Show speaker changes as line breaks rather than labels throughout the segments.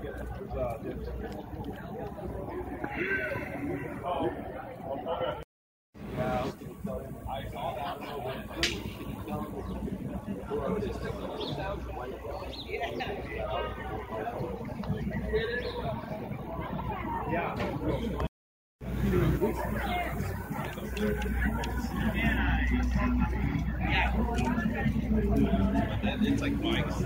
It's like bikes.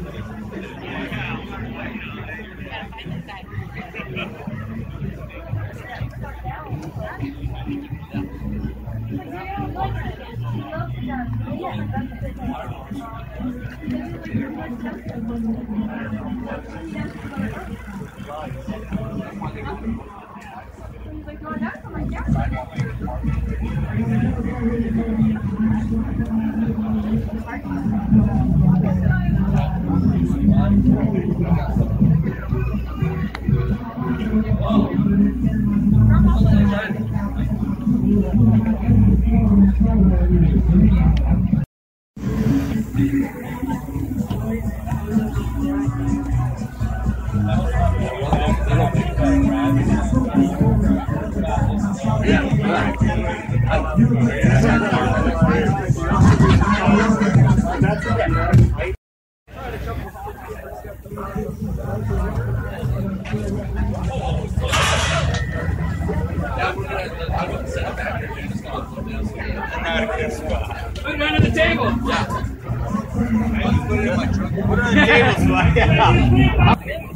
Put it under the table. Yeah.
Put it in my truck. Put it on the table so I can.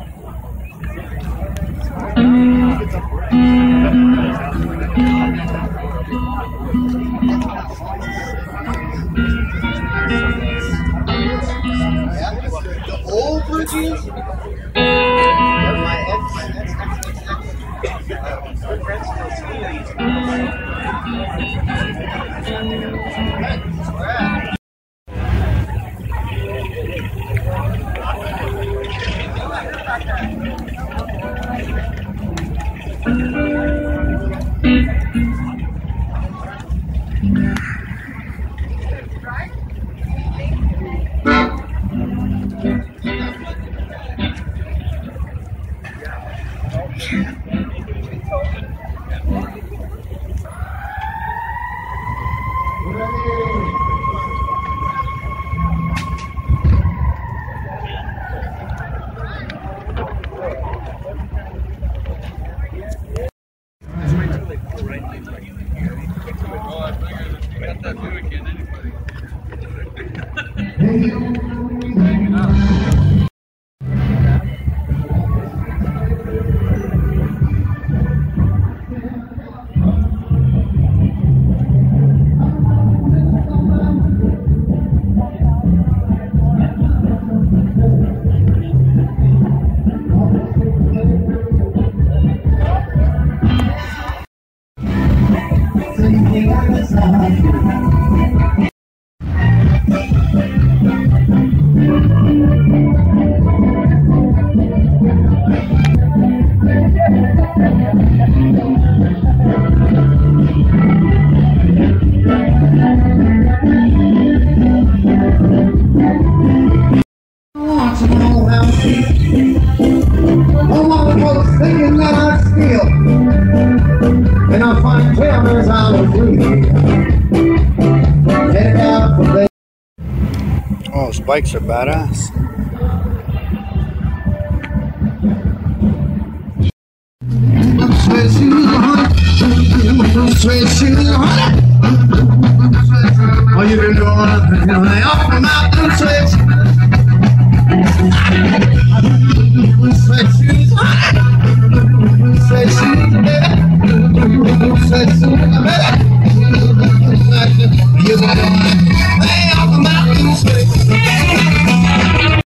The old bridges? Thinking that I steal, and I find tailors out of free. Headed out for bed.
Oh, those bikes are badass.
Sweat shoes, honey. Sweat shoes, honey. All you been doing, honey, off from out them sweat shoes. Sweat shoes, honey. Sweat shoes, baby. Sweat shoes, baby. You gonna, hey, off from out them sweat shoes.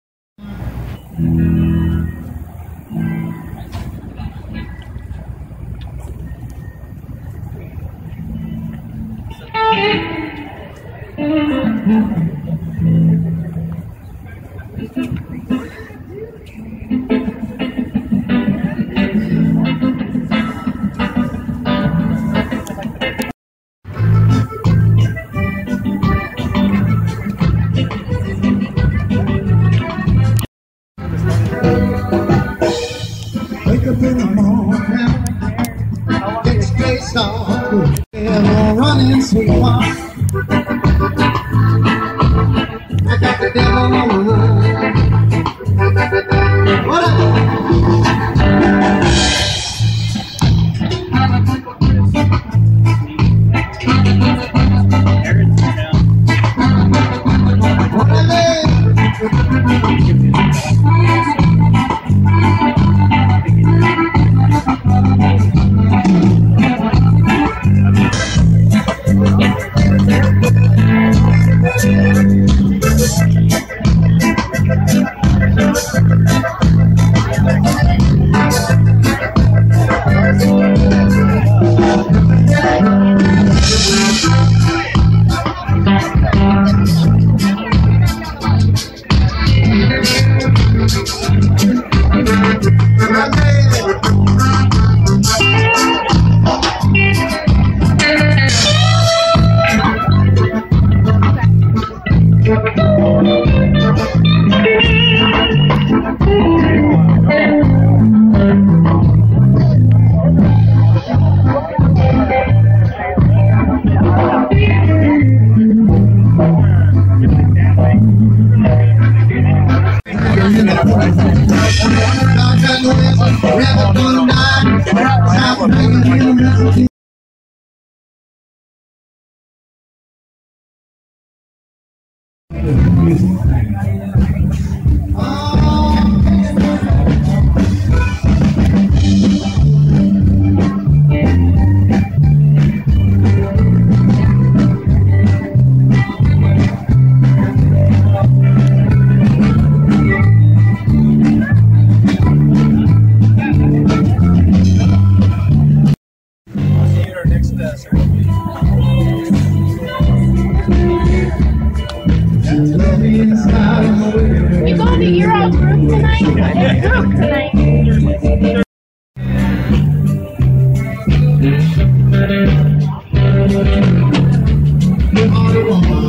never gonna die. Stop making him
You going to Euro's group tonight? Group tonight.
all the woman.